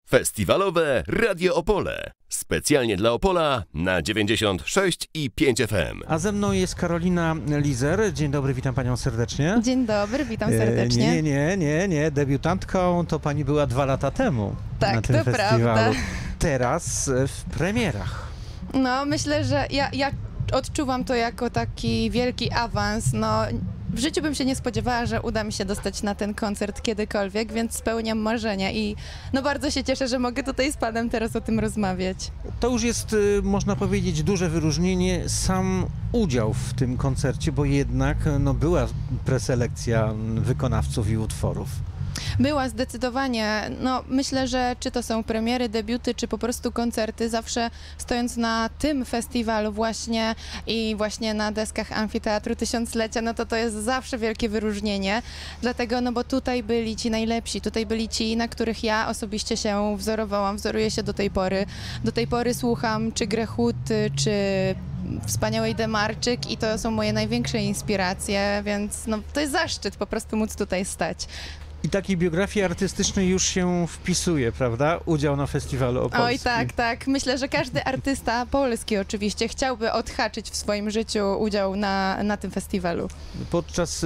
Festiwalowe Radio Opole. Specjalnie dla Opola na 96,5 FM. A ze mną jest Karolina Lizer. Dzień dobry, witam panią serdecznie. Dzień dobry, witam serdecznie. Nie. Debiutantką to pani była 2 lata temu na tym to festiwalu. prawda. Teraz w premierach. No, myślę, że ja odczuwam to jako taki wielki awans. No, w życiu bym się nie spodziewała, że uda mi się dostać na ten koncert kiedykolwiek, więc spełniam marzenia i no bardzo się cieszę, że mogę tutaj z panem teraz o tym rozmawiać. To już jest, można powiedzieć, duże wyróżnienie, sam udział w tym koncercie, bo jednak była preselekcja wykonawców i utworów. Była zdecydowanie. No, myślę, że czy to są premiery, debiuty, czy po prostu koncerty, zawsze stojąc na tym festiwalu właśnie i właśnie na deskach Amfiteatru Tysiąclecia, no to jest zawsze wielkie wyróżnienie. Dlatego, no bo tutaj byli ci najlepsi, tutaj byli ci, na których ja osobiście się wzorowałam, wzoruję się do tej pory. Do tej pory słucham czy Grechuty, czy wspaniałej Demarczyk i to są moje największe inspiracje, więc no, to jest zaszczyt po prostu móc tutaj stać. I takiej biografii artystycznej już się wpisuje, prawda? Udział na festiwalu opolskim. Oj, tak. Myślę, że każdy artysta polski oczywiście chciałby odhaczyć w swoim życiu udział na tym festiwalu. Podczas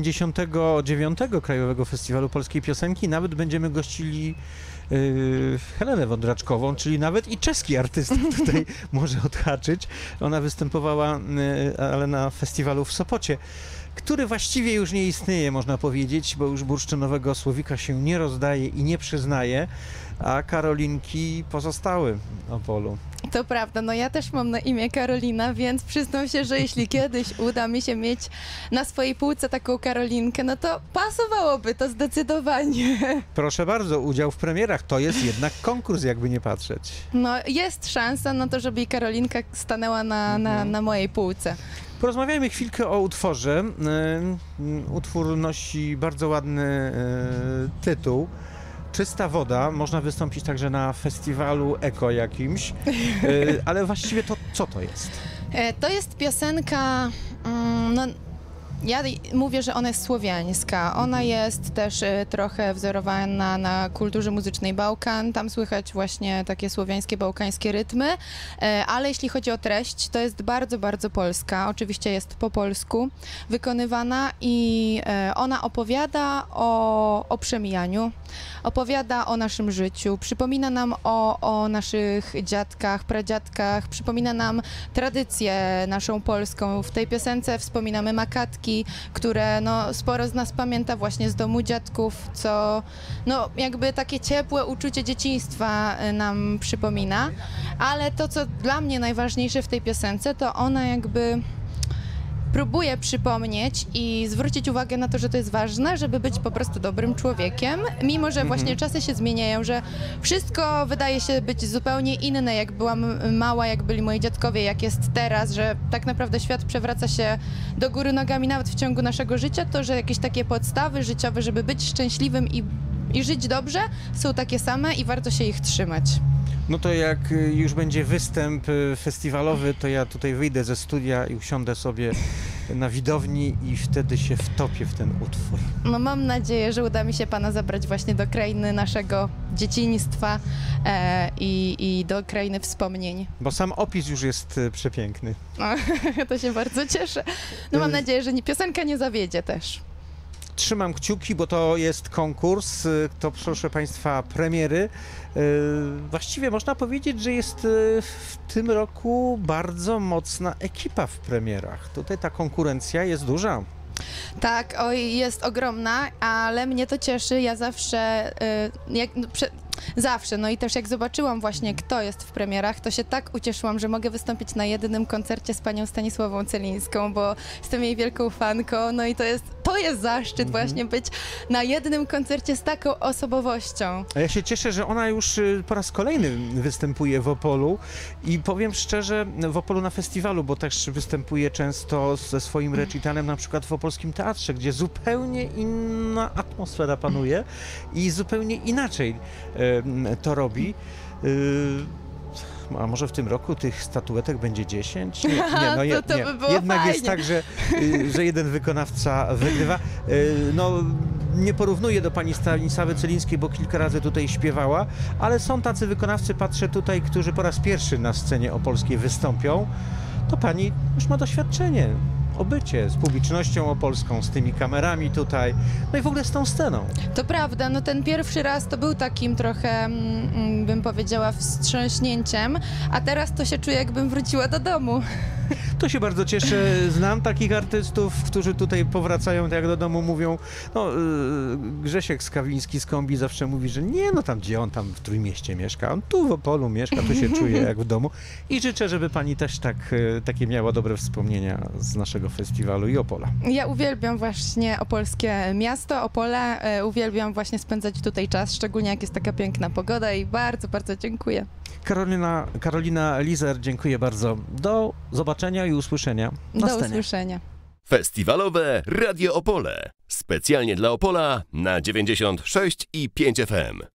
59. Krajowego Festiwalu Polskiej Piosenki nawet będziemy gościli Helenę Wądraczkową, czyli nawet i czeski artysta tutaj może odhaczyć. Ona występowała, ale na festiwalu w Sopocie, który właściwie już nie istnieje, można powiedzieć, bo już bursztynowego słowika się nie rozdaje i nie przyznaje, a Karolinki pozostały w Opolu. To prawda, no ja też mam na imię Karolina, więc przyznam się, że jeśli kiedyś uda mi się mieć na swojej półce taką Karolinkę, no to pasowałoby to zdecydowanie. Proszę bardzo, udział w premierach to jest jednak konkurs, jakby nie patrzeć. No jest szansa na to, żeby i Karolinka stanęła na mojej półce. Porozmawiajmy chwilkę o utworze. Utwór nosi bardzo ładny tytuł. Czysta woda. Można wystąpić także na festiwalu eko jakimś. Ale właściwie to co to jest? To jest piosenka, no, ja mówię, że ona jest słowiańska. Ona jest też trochę wzorowana na kulturze muzycznej Bałkan. Tam słychać właśnie takie słowiańskie, bałkańskie rytmy. Ale jeśli chodzi o treść, to jest bardzo, bardzo polska. Oczywiście jest po polsku wykonywana i ona opowiada o przemijaniu. Opowiada o naszym życiu. Przypomina nam o naszych dziadkach, pradziadkach. Przypomina nam tradycję naszą polską. W tej piosence wspominamy makatki, które no, sporo z nas pamięta właśnie z domu dziadków, co no, jakby takie ciepłe uczucie dzieciństwa nam przypomina. Ale to, co dla mnie najważniejsze w tej piosence, to ona jakby próbuje przypomnieć i zwrócić uwagę na to, że to jest ważne, żeby być po prostu dobrym człowiekiem, mimo że właśnie czasy się zmieniają, że wszystko wydaje się być zupełnie inne, jak byłam mała, jak byli moi dziadkowie, jak jest teraz, że tak naprawdę świat przewraca się do góry nogami nawet w ciągu naszego życia, to że jakieś takie podstawy życiowe, żeby być szczęśliwym i żyć dobrze, są takie same i warto się ich trzymać. No to jak już będzie występ festiwalowy, to ja tutaj wyjdę ze studia i usiądę sobie na widowni i wtedy się wtopię w ten utwór. No mam nadzieję, że uda mi się pana zabrać właśnie do krainy naszego dzieciństwa i do krainy wspomnień. Bo sam opis już jest przepiękny. No, to się bardzo cieszę. No mam nadzieję, że piosenka nie zawiedzie też. Trzymam kciuki, bo to jest konkurs, to proszę Państwa premiery. Właściwie można powiedzieć, że jest w tym roku bardzo mocna ekipa w premierach. Tutaj ta konkurencja jest duża. Tak, jest ogromna, ale mnie to cieszy. Ja zawsze, zawsze, no i też jak zobaczyłam właśnie, kto jest w premierach, to się tak ucieszyłam, że mogę wystąpić na jedynym koncercie z panią Stanisławą Celińską, bo jestem jej wielką fanką, no i to jest zaszczyt właśnie być na jednym koncercie z taką osobowością. A ja się cieszę, że ona już po raz kolejny występuje w Opolu i powiem szczerze, w Opolu na festiwalu, bo też występuje często ze swoim recitalem na przykład w Opolskim Teatrze, gdzie zupełnie inna atmosfera panuje i zupełnie inaczej to robi. A może w tym roku tych statuetek będzie 10? Nie. To by było Jednak fajnie. Jest tak, że jeden wykonawca wygrywa. No, nie porównuję do pani Stanisławy Celińskiej, bo kilka razy tutaj śpiewała, ale są tacy wykonawcy, patrzę tutaj, którzy po raz pierwszy na scenie opolskiej wystąpią. To pani już ma doświadczenie, obycie z publicznością opolską, z tymi kamerami tutaj, no i w ogóle z tą sceną. To prawda, no ten pierwszy raz to był takim trochę, bym powiedziała, wstrząśnięciem, a teraz to się czuję, jakbym wróciła do domu. To się bardzo cieszę. Znam takich artystów, którzy tutaj powracają, tak jak do domu mówią. No, Grzesiek Skawiński z Kombi zawsze mówi, że nie, no tam gdzie on tam w Trójmieście mieszka, on tu w Opolu mieszka, tu się czuje jak w domu. I życzę, żeby pani też takie miała dobre wspomnienia z naszego festiwalu i Opola. Ja uwielbiam właśnie opolskie miasto, Opole, uwielbiam właśnie spędzać tutaj czas, szczególnie jak jest taka piękna pogoda i bardzo, bardzo dziękuję. Karolina Lizer, dziękuję bardzo. Do zobaczenia i usłyszenia na Do scenie. usłyszenia. Festiwalowe Radio Opole. Specjalnie dla Opola na 96,5 FM.